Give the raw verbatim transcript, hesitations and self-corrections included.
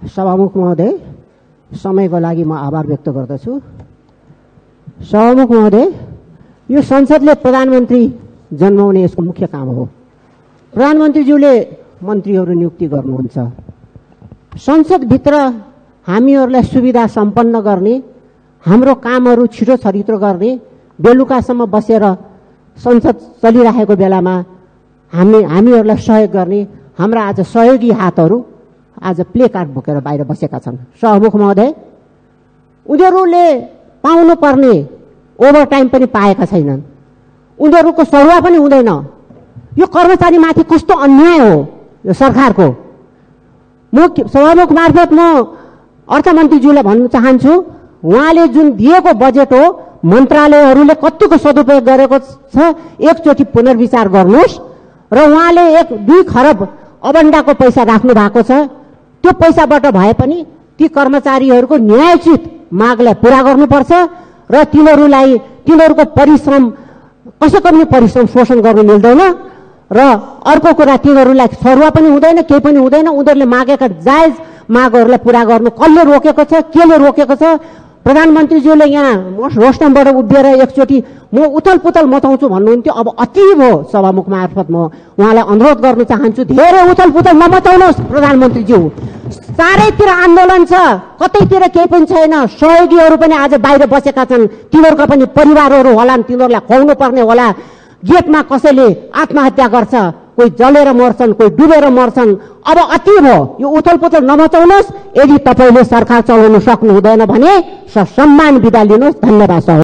सभामुख महोदय, समयको लागि म आभार व्यक्त गर्दछु। सभामुख महोदय, यो संसदले प्रधानमन्त्री जन्माउने यसको मुख्य काम हो। प्रधानमन्त्रीज्यूले मन्त्रीहरू नियुक्ति गर्नुहुन्छ। संसदभित्र हामीहरूलाई सुविधा सम्पन्न गर्ने, हाम्रो कामहरू छिटो छरितो गर्ने, बेलुकासम्म बसेर संसद चलिरहेको बेलामा हामी हामीहरूलाई सहयोग गर्ने हाम्रा आज सहयोगी हातहरू आज प्ले कार्ड बोकेर बाहिर बसेका छन्। सभामुख महोदय, उनीहरूले पाउनुपर्ने ओभर टाइम पनि पाएका छैनन्, उनीहरूको सरुवा पनि हुँदैन। यो कर्मचारीमाथि कस्तो अन्याय हो यो सरकारको। म सभामुख मार्फत म अर्थमन्त्रीज्यूलाई भन्न चाहन्छु, उहाँले जुन दिएको बजेट हो मन्त्रालयहरूले कतिको सदुपयोग गरेको छ एकचोटि पुनर्विचार गर्नुहोस् र उहाँले एक दुई खरब अबन्डाको पैसा राख्नु भएको छ। त्यो पैसाबाट भए पनि ती कर्मचारीहरूको न्यायोचित मागलाई पूरा गर्नुपर्छ र तिनीहरूलाई तिनीहरूको परिश्रम कसैको पनि परिश्रम शोषण गर्नु मिल्दैन र अर्को कुरा तिनीहरूलाई सरुवा पनि हुँदैन, केही पनि हुँदैन। उनीहरूले मागेका जायज मागहरूलाई पूरा गर्नु कसले रोकेको छ, केले रोकेको छ? प्रधानमन्त्रीज्यूले यहाँ रोस्टमबाट उभिएर एकचोटि म उथल पुथल मचाउँछु भन्नुहुन्थ्यो, अब अति भयो। सभामुख मार्फत म उहाँलाई अनुरोध गर्न चाहन्छु, धेरै उथल पुथल नमचाउनुहोस् प्रधानमन्त्रीज्यू। चारैतिर आन्दोलन छ, कतैतिर केही पनि छैन। सहयोगीहरू पनि आज बाहिर बसेका छन्, तिनीहरूका पनि परिवारहरू होलान्, तिनीहरूलाई खुवाउनु पर्ने होला। गेटमा कसैले आत्महत्या गर्छ, कोही जलेर मर्छन्, कोही डुबेर मर्छन्। अब अति भयो, यो उथल पुथल नमचाउनुहोस्। यदि तपाईँले सरकार चलाउन सक्नु हुँदैन भने सम्मान बिदा लिनुहोस्। धन्यवाद।